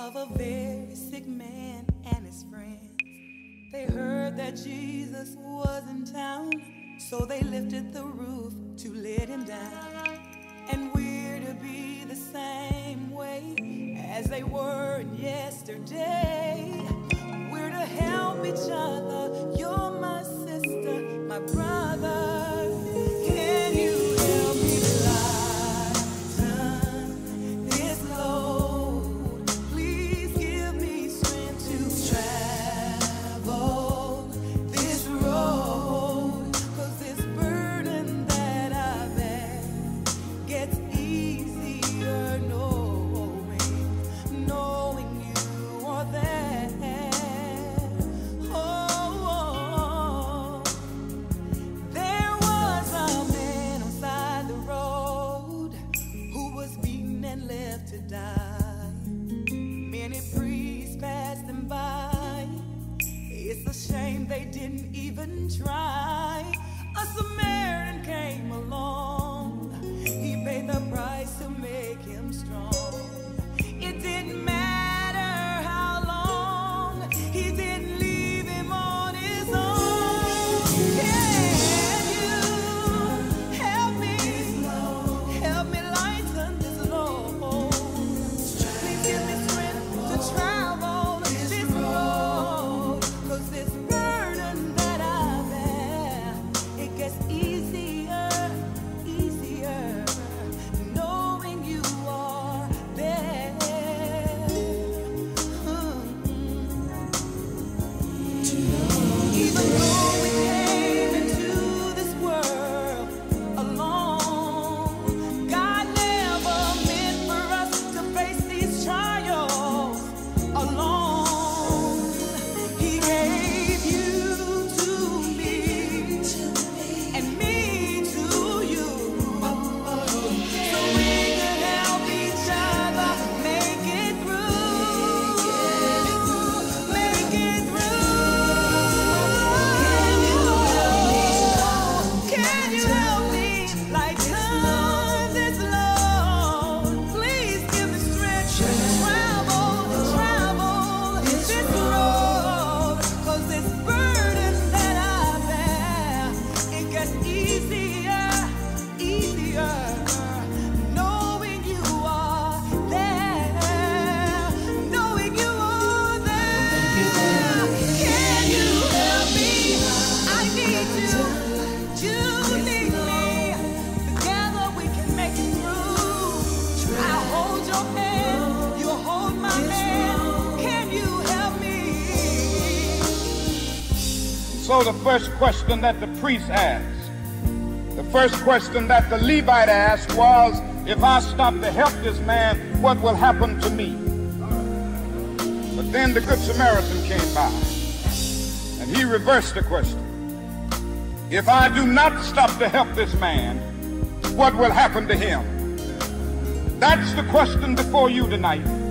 of a very sick man and his friends. They heard that Jesus was in town, so they lifted the roof to let him down. And we're to be the same way as they were yesterday. We're to help each other. You're my sister, my brother. Can you help me lighten this load? Please give me strength to travel this road. 'Cause this burden that I bear gets easier knowing you are there. Oh, there was a man on side the road who was beaten and left to die. Many priests passed him by. It's a shame they didn't even try. A Samaritan came along. He paid the price to make him strong. It didn't matter how long. He didn't leave him on his own. Can you help me? Help me lighten this load. Please give me strength to travel this road. 'Cause this burden that I bear, it gets easier, knowing you are there. Even though we came into this world alone, God never meant for us to face these trials alone. He gave you to me and me to you, so we could help each other make it through. Make it through. Can you help me lighten this load? Please give me strength to travel this road. 'Cause this burden that I bear, it gets easier, knowing you are there, knowing you are there. Can you help me? I need you, you need me. Together we can make it through. I hold your hand, you hold my hand. Can you help me? So the first question that the priest asked, the first question that the Levite asked was, if I stop to help this man, what will happen to me? But then the Good Samaritan came by and he reversed the question. If I do not stop to help this man, what will happen to him? That's the question before you tonight.